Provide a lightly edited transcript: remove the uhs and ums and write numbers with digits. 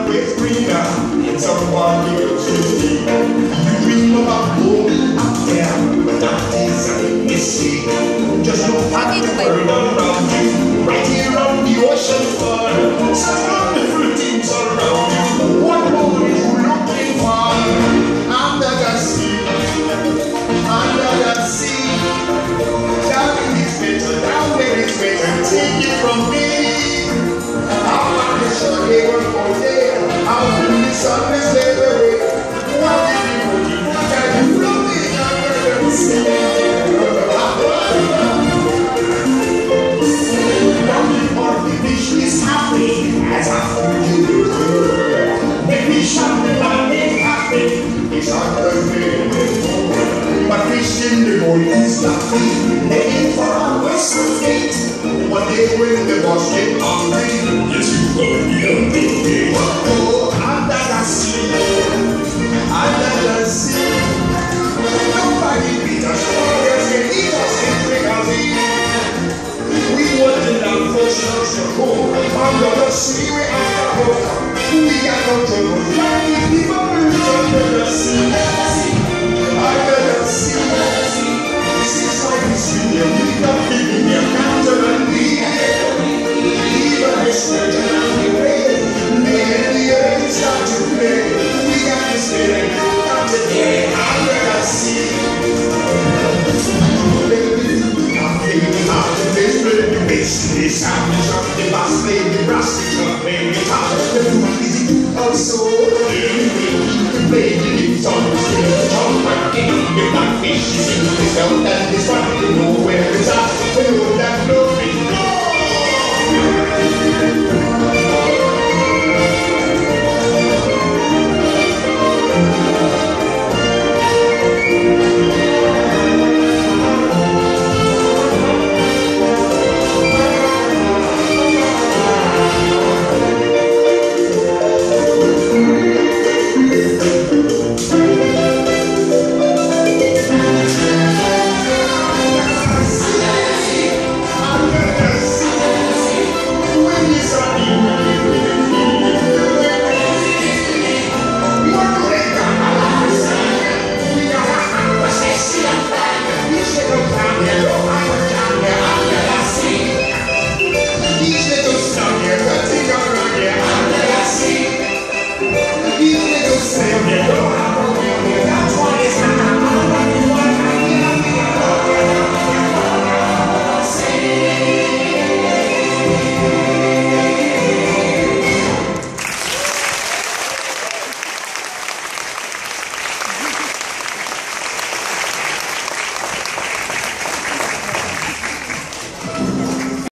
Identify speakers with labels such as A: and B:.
A: always greener in someone else's tree. You dream about going up there, but that is a mistake. Just look at the world around you, right here on the ocean floor. Such wonderful things around you. What more are you looking for? Under the sea, under the sea. Down in this better, down there is better. Take it from me. I'll make sure they were for there. I'll bring the sun and slave away. What did you do? Can you floating under the sea? Is happy as after you. The fish on the land is happy. It's under the but fish in the boat is happy. They aim for a western gate. One day when the boss get hungry, yes, you will be a big day. Oh, under the sea, under the sea. Nobody beat us, warriors can eat us in frequency. We want to love for sure. Under the sea, we are the we got no trouble. Flying people under the sea. Under the sea. Since I was here, we got people in their counter and we even the surgeon and the way. Me and the earth start to play. We got to stay and come today. Under the sea. The sound is of the bass, play the brass, it's not playing guitar. The music also.